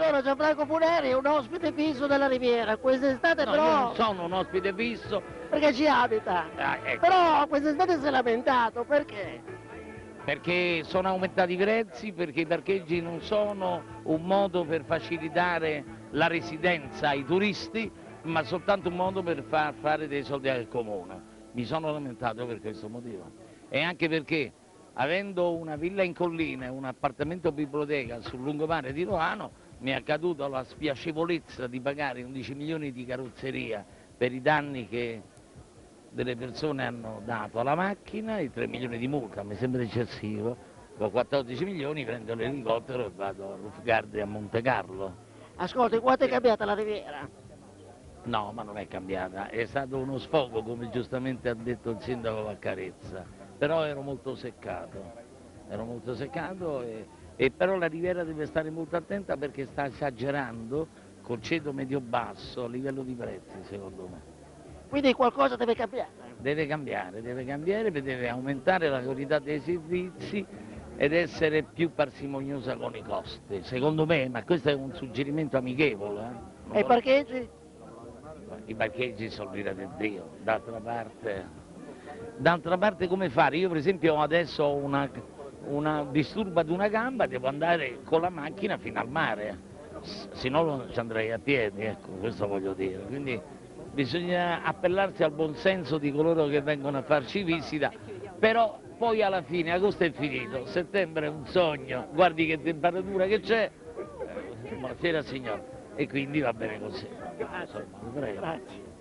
allora Gianfranco Puneri è un ospite fisso della Riviera, quest'estate No, però... io non sono un ospite fisso. Perché ci abita. Ecco. Però quest'estate si è lamentato, perché? Perché sono aumentati i prezzi, perché i parcheggi non sono un modo per facilitare la residenza ai turisti, ma soltanto un modo per far fare dei soldi al comune. Mi sono lamentato per questo motivo. E anche perché, avendo una villa in collina e un appartamento biblioteca sul lungomare di Roano, mi è accaduto la spiacevolezza di pagare 11 milioni di carrozzeria per i danni che delle persone hanno dato alla macchina e 3 milioni di multa, mi sembra eccessivo. Con 14 milioni prendo l'elicottero e vado a Roof Garden a Monte Carlo. Ascolti, quanto è cambiata la Riviera? No, ma non è cambiata, è stato uno sfogo, come giustamente ha detto il sindaco Vaccarezza, però ero molto seccato e però la Riviera deve stare molto attenta perché sta esagerando col ceto medio-basso a livello di prezzi, secondo me. Quindi qualcosa deve cambiare. Deve cambiare, deve aumentare la qualità dei servizi ed essere più parsimoniosa con i costi, secondo me, ma questo è un suggerimento amichevole. E i parcheggi? I parcheggi sono l'ira di Dio, d'altra parte come fare? Io per esempio adesso ho una disturba di una gamba, devo andare con la macchina fino al mare, se no non ci andrei a piedi, ecco, questo voglio dire. Quindi bisogna appellarsi al buon senso di coloro che vengono a farci visita, però poi alla fine agosto è finito, settembre è un sogno, guardi che temperatura che c'è, buonasera signor, e quindi va bene così. Grazie. Prego. Grazie.